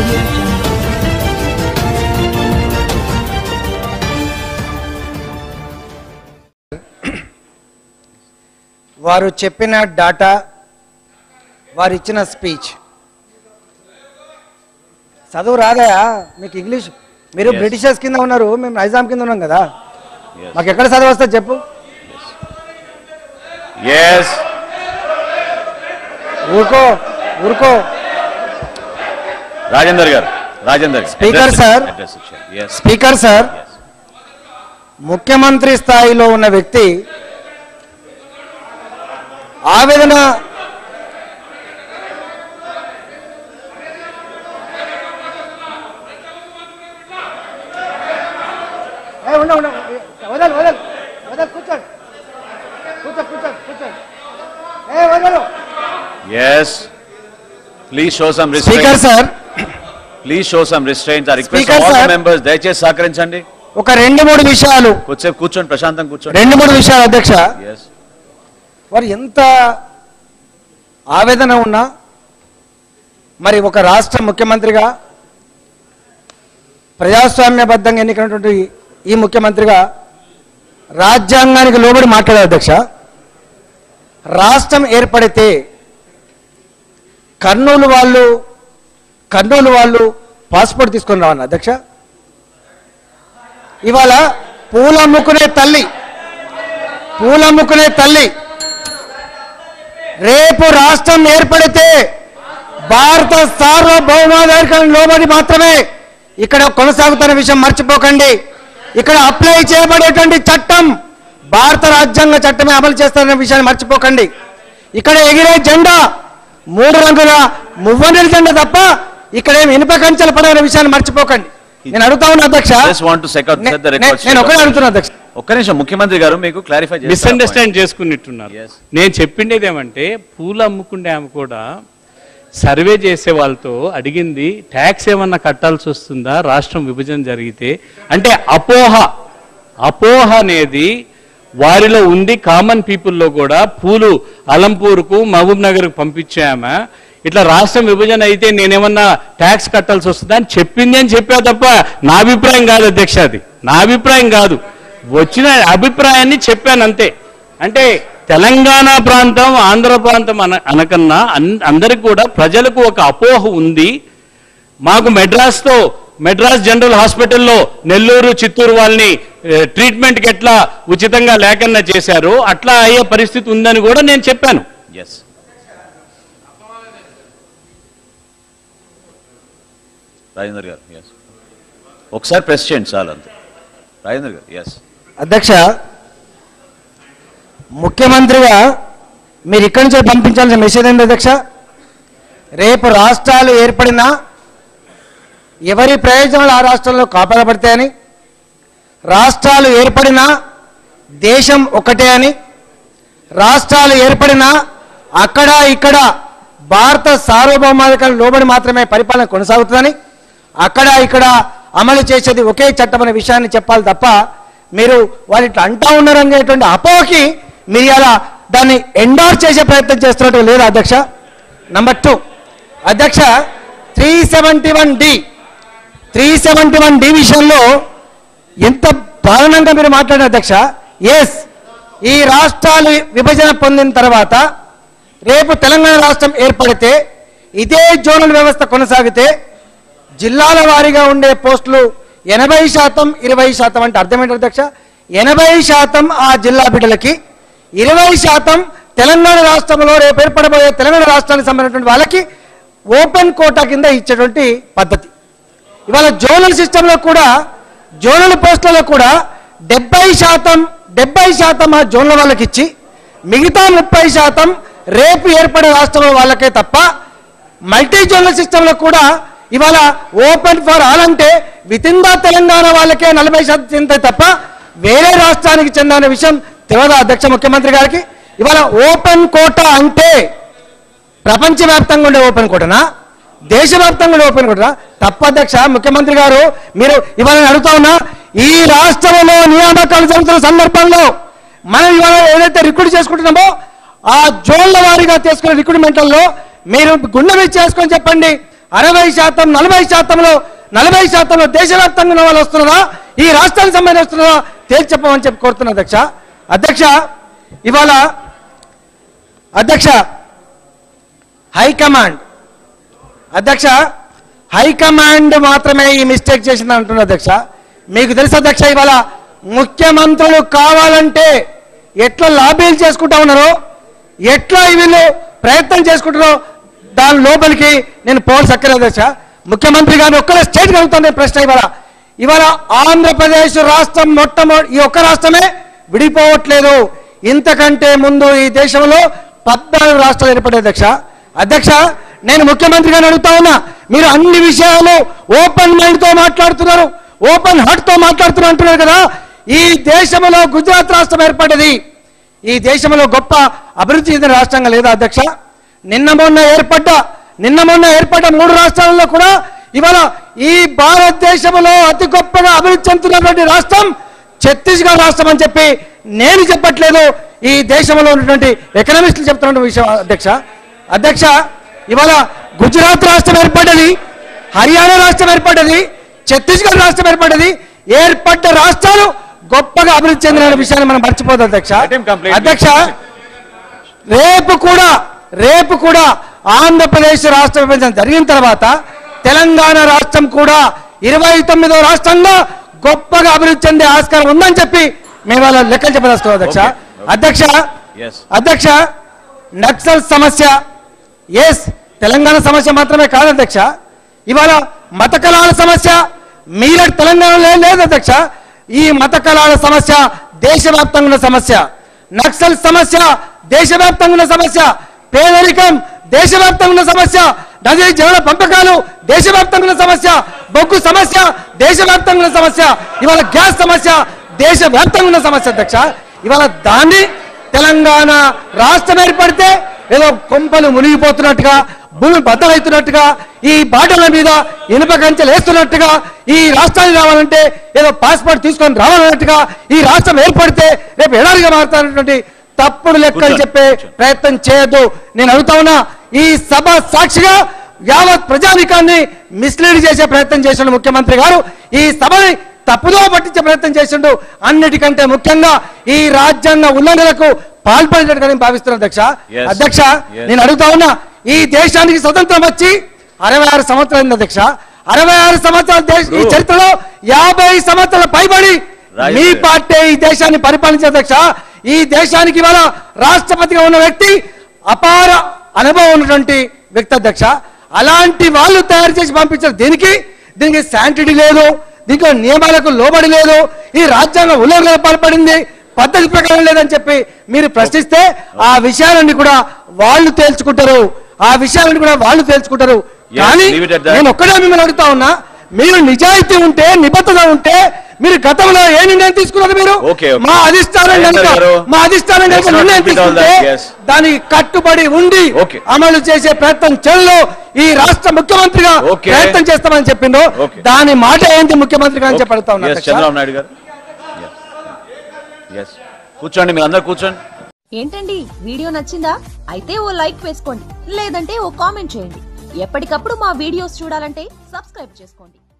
వారు చెప్పిన డాటా, వారు ఇచ్చిన స్పీచ్ చదువు రాదయా మీకు ఇంగ్లీష్? మీరు బ్రిటిషర్స్ కింద ఉన్నారు, మేము నైజాం కింద ఉన్నాం కదా, మాకు ఎక్కడ చదువు వస్తుంది చెప్పు? ఊరుకో ఊరుకో. రాజేందర్ గారు, స్పీకర్ సార్, స్పీకర్ సార్, ముఖ్యమంత్రి స్థాయిలో ఉన్న వ్యక్తి ఆవేదన Yes. Please show some restraint. Speaker sir. Please show some restraint. I request all the members. దయచేసి సహకరించండి. ఒక 2-3 విషయాలు. కొద్దిసేపు కూర్చోండి, ప్రశాంతంగా కూర్చోండి. 2-3 విషయాలు అధ్యక్ష. Yes. వారు ఎంత ఆవేదన ఉన్నా మరి ఒక రాష్ట్ర ముఖ్యమంత్రిగా, ప్రజాస్వామ్యబద్ధంగా ఎన్నికైనటువంటి ఈ ముఖ్యమంత్రిగా రాజ్యాంగానికి లోబడి మాట్లాడారు అధ్యక్ష. రాష్ట్రం ఏర్పడితే కర్నూలు వాళ్ళు పాస్పోర్ట్ తీసుకొని రావాలి అధ్యక్ష. ఇవాళ పూలమ్ముకునే తల్లి రేపు రాష్ట్రం ఏర్పడితే భారత సార్వభౌమాధికారానికి లోబడి మాత్రమే ఇక్కడ కొనసాగుతున్న విషయం మర్చిపోకండి. ఇక్కడ అప్లై చేయబడేటువంటి చట్టం భారత రాజ్యాంగ చట్టమే అమలు చేస్తారనే విషయాన్ని మర్చిపోకండి. ఇక్కడ ఎగిరే జెండా 3 రంగుల మువ్వన్నెల జెండా తప్ప ఇక్కడ ఏమి ఇనుప కంచెలు పడే విషయాన్ని మర్చిపోకండి. నేను అడుగుతా ఉన్నా అధ్యక్ష, నేను ఒకటే అడుగుతున్నా అధ్యక్ష. ఒక్క నిమిషం, ముఖ్యమంత్రి గారు మీకు క్లారిఫై మిస్అండర్స్టాండ్ చేసుకున్నట్టున్నారు. నేను చెప్పిండేది ఏమంటే, పూలు అమ్ముకుంటే ఆమె కూడా సర్వే చేసే వాళ్ళతో అడిగింది ట్యాక్స్ ఏమన్నా కట్టాల్సి వస్తుందా రాష్ట్రం విభజన జరిగితే అంటే. అపోహ అనేది వారిలో ఉంది, కామన్ పీపుల్లో కూడా. పూలు అలంపూర్కు, మహబూబ్ నగర్కు పంపించామా, ఇట్లా రాష్ట్రం విభజన అయితే నేనేమన్నా ట్యాక్స్ కట్టాల్సి వస్తుందా అని చెప్పింది అని చెప్పా తప్ప నా అభిప్రాయం కాదు అధ్యక్ష. అది నా అభిప్రాయం కాదు, వచ్చిన అభిప్రాయాన్ని చెప్పాను అంతే. అంటే తెలంగాణ ప్రాంతం, ఆంధ్ర ప్రాంతం అనకన్నా అందరికి కూడా ప్రజలకు ఒక అపోహ ఉంది. మాకు మెడ్రాస్ జనరల్ హాస్పిటల్లో నెల్లూరు, చిత్తూరు వాళ్ళని ట్రీట్మెంట్కి ఎట్లా ఉచితంగా లేకన్నా చేశారో అట్లా అయ్యే పరిస్థితి ఉందని కూడా నేను చెప్పాను. రాజేందర్ గారు ఒకసారి ప్రెస్ చేయండి చాలు అంతే. రాజేందర్ గారు. అధ్యక్ష, ముఖ్యమంత్రిగా మీరు ఇక్కడి నుంచి పంపించాల్సిన మెసేజ్ ఏంటి అధ్యక్ష? రేపు రాష్ట్రాలు ఏర్పడినా ఎవరి ప్రయోజనాలు ఆ రాష్ట్రంలో కాపాడబడతాయని, రాష్ట్రాలు ఏర్పడినా దేశం ఒకటే అని, రాష్ట్రాలు ఏర్పడినా అక్కడ ఇక్కడ భారత సార్వభౌమాధికారం లోబడి మాత్రమే పరిపాలన కొనసాగుతుందని, అక్కడ ఇక్కడ అమలు చేసేది ఒకే చట్టం అనే విషయాన్ని చెప్పాలి తప్ప మీరు వాళ్ళు ఇట్లా అంటా ఉన్నారనేటువంటి అపోహకి మీరు ఇలా దాన్ని ఎండోర్స్ చేసే ప్రయత్నం చేస్తున్నట్టు లేదు అధ్యక్ష. నంబర్ 2 అధ్యక్ష, 371D విషయంలో ఎంత దారుణంగా మీరు మాట్లాడారు అధ్యక్ష. ఈ రాష్ట్రాలు విభజన పొందిన తర్వాత రేపు తెలంగాణ రాష్ట్రం ఏర్పడితే ఇదే జోనల్ వ్యవస్థ కొనసాగితే జిల్లాల వారీగా ఉండే పోస్టులు 80% 20% అంటే అర్థమేంటి అధ్యక్ష? 80% ఆ జిల్లా బిడ్డలకి, 20% తెలంగాణ రాష్ట్రంలో రేపు ఏర్పడబోయే తెలంగాణ రాష్ట్రానికి సంబంధించినటువంటి వాళ్ళకి ఓపెన్ కోటా కింద ఇచ్చేటువంటి పద్ధతి. ఇవాళ జోనల్ సిస్టంలో కూడా, జోనల్ పోస్టులలో కూడా 70% ఆ జోన్ల వాళ్ళకి ఇచ్చి మిగతా 30% రేపు ఏర్పడే రాష్ట్రంలో వాళ్ళకే తప్ప, మల్టీ జోనల్ సిస్టంలో కూడా ఇవాళ ఓపెన్ ఫర్ ఆల్ అంటే విత్ ఇన్ ద తెలంగాణ వాళ్ళకే 40% చెందే తప్ప వేరే రాష్ట్రానికి చెందిన విషయం తెలియదా అధ్యక్ష ముఖ్యమంత్రి గారికి? ఇవాళ ఓపెన్ కోటా అంటే ప్రపంచవ్యాప్తంగా ఉండే ఓపెన్ కోటనా, దేశవ్యాప్తంగా ఉండే ఓపెన్ కోటనా? తప్ప అధ్యక్ష ముఖ్యమంత్రి గారు. మీరు ఇవాళ అడుగుతా ఉన్నా, ఈ రాష్ట్రంలో నియామకాలు జరుగుతున్న సందర్భంలో మనం ఇవాళ ఏదైతే రిక్రూట్ చేసుకుంటున్నామో ఆ జోన్ల వారీగా తీసుకునే రిక్రూట్మెంట్లలో మీరు గుండె మీద చేసుకొని చెప్పండి, 60%, 40%లో 40%లో దేశవ్యాప్తంగా ఉన్న వాళ్ళు వస్తున్నారా, ఈ రాష్ట్రానికి సంబంధించి వస్తున్నారా తేల్చి చెప్పమని చెప్పి కోరుతున్నా అధ్యక్ష. అధ్యక్ష ఇవాళ అధ్యక్ష హైకమాండ్ మాత్రమే ఈ మిస్టేక్ చేసింది అంటున్నారు అధ్యక్ష. మీకు తెలుసు అధ్యక్ష, ఇవాళ ముఖ్యమంత్రులు కావాలంటే ఎట్లా లాబీలు చేసుకుంటా ఉన్నారో, ఎట్లా వీళ్ళు ప్రయత్నం చేసుకుంటారో దాని లోపలికి నేను పోల్సక్కర్లేదు అధ్యక్ష. ముఖ్యమంత్రి గారిని ఒక్కరే స్టేట్ కలుగుతుంది ప్రశ్న. ఇవాళ ఆంధ్రప్రదేశ్ రాష్ట్రం ఈ ఒక్క రాష్ట్రమే విడిపోవట్లేదు. ఇంతకంటే ముందు ఈ దేశంలో 14 రాష్ట్రాలు ఏర్పడే అధ్యక్ష. నేను ముఖ్యమంత్రి గారిని అడుగుతా ఉన్నా, మీరు అన్ని విషయాలు ఓపెన్ మైండ్తో మాట్లాడుతున్నారు, ఓపెన్ హార్ట్తో మాట్లాడుతున్నారు అంటున్నారు కదా. ఈ దేశంలో గుజరాత్ రాష్ట్రం ఏర్పడ్డది, ఈ దేశంలో గొప్ప అభివృద్ధి చెందిన రాష్ట్రంగా లేదా అధ్యక్ష? నిన్న మొన్న ఏర్పడ్డ 3 రాష్ట్రాలలో కూడా ఇవాళ ఈ భారతదేశంలో అతి గొప్పగా అభివృద్ధి చెందుతున్నటువంటి రాష్ట్రం ఛత్తీస్గఢ్ రాష్ట్రం అని చెప్పి నేను చెప్పట్లేదు, ఈ దేశంలో ఉన్నటువంటి ఎకనామిస్టులు చెప్తున్న విషయం అధ్యక్ష. ఇవాళ గుజరాత్ రాష్ట్రం ఏర్పడ్డది, హర్యానా రాష్ట్రం ఏర్పడ్డది, ఛత్తీస్గఢ్ రాష్ట్రం ఏర్పడ్డది. ఏర్పడ్డ రాష్ట్రాలు గొప్పగా అభివృద్ధి చెందిన విషయాన్ని మనం మర్చిపోదు అధ్యక్ష. రేపు కూడా ఆంధ్రప్రదేశ్ రాష్ట్ర విభజన జరిగిన తర్వాత తెలంగాణ రాష్ట్రం కూడా 29వ రాష్ట్రంగా గొప్పగా అభివృద్ధి చెందే ఆస్కారం ఉందని చెప్పి మేము వాళ్ళ లెక్కలు చెప్పదలుచుకోవాలి అధ్యక్ష. నక్సల్ సమస్య తెలంగాణ సమస్య మాత్రమే కాదు అధ్యక్ష. ఇవాళ మత కళాల సమస్య మీరట్ తెలంగాణలో లేదు అధ్యక్ష. ఈ మత కళాల సమస్య దేశవ్యాప్తంగా ఉన్న సమస్య, నక్సల్ సమస్య దేశవ్యాప్తంగా ఉన్న సమస్య, పేదరికం దేశవ్యాప్తంగా ఉన్న సమస్య, నదీ జల పంపకాలు దేశవ్యాప్తంగా ఉన్న సమస్య, బొగ్గు సమస్య దేశవ్యాప్తంగా ఉన్న సమస్య, ఇవాళ గ్యాస్ సమస్య దేశవ్యాప్తంగా ఉన్న సమస్య అధ్యక్ష. ఇవాళ దాన్ని తెలంగాణ రాష్ట్రం ఏర్పడితే ఏదో కొంపలు మునిగిపోతున్నట్టుగా, భూమి బద్దలవుతున్నట్టుగా, ఈ బాటల మీద ఇనుప కంచెలు వేస్తున్నట్టుగా, ఈ రాష్ట్రానికి రావాలంటే ఏదో పాస్పోర్ట్ తీసుకొని రావాలన్నట్టుగా, ఈ రాష్ట్రం ఏర్పడితే రేపు ఎడారిగా మారుతానటువంటి తప్పుడు లెక్కలు చెప్పే ప్రయత్నం చేయొద్దు. నేను అడుగుతా ఉన్నా, ఈ సభ సాక్షిగా యావత్ ప్రజానికాన్ని మిస్లీడ్ చేసే ప్రయత్నం చేసిండు ముఖ్యమంత్రి గారు. ఈ సభని తప్పుదో పట్టించే ప్రయత్నం చేసిండు. అన్నిటికంటే ముఖ్యంగా ఈ రాజ్యాంగ ఉల్లంఘనలకు పాల్పడినట్టుగా నేను భావిస్తున్నాను అధ్యక్ష. నేను అడుగుతా ఉన్నా, ఈ దేశానికి స్వతంత్రం వచ్చి 66 సంవత్సరాలు అధ్యక్ష. 66 సంవత్సరాల ఈ చరిత్రలో 50 సంవత్సరాల పైబడి మీ పార్టీ ఈ దేశాన్ని పరిపాలించే అధ్యక్ష. ఈ దేశానికి ఇవాళ రాష్ట్రపతిగా ఉన్న వ్యక్తి అపార అనుభవం ఉన్నటువంటి వ్యక్తి అధ్యక్ష. అలాంటి వాళ్ళు తయారు చేసి పంపించారు. దీనికి శాంటిటీ లేదు, దీంట్లో నియమాలకు లోబడి లేదు, ఈ రాజ్యాంగ ఉల్లంఘన పాల్పడింది, పద్ధతి ప్రకారం లేదని చెప్పి మీరు ప్రశ్నిస్తే ఆ విషయాలన్నీ కూడా వాళ్ళు తేల్చుకుంటారు. కానీ నేను ఒక్కడే మిమ్మల్ని అడుగుతా ఉన్నా, మీరు నిజాయితీ ఉంటే, నిబద్ధత ఉంటే మీరు గతంలో ఏ నిర్ణయం తీసుకున్నారు? మీరు మా అధిష్టానం నిర్ణయం తీసుకుంటే దానికి కట్టుబడి ఉండి అమలు చేసే ప్రయత్నం చెల్లో ఈ రాష్ట్ర ముఖ్యమంత్రిగా ప్రయత్నం చేస్తామని చెప్పిండు. దాని మాట ఏంటి ముఖ్యమంత్రిగా అని చెప్పి అడుగుతా ఉన్నా. చంద్రబాబు నాయుడు గారు కూర్చోండి, మీరు అందరూ కూర్చోండి. ఏంటండి, వీడియో నచ్చిందా? అయితే ఓ లైక్ వేసుకోండి, లేదంటే ఓ కామెంట్ చేయండి. ఎప్పటికప్పుడు మా వీడియోస్ చూడాలంటే సబ్స్క్రైబ్ చేసుకోండి.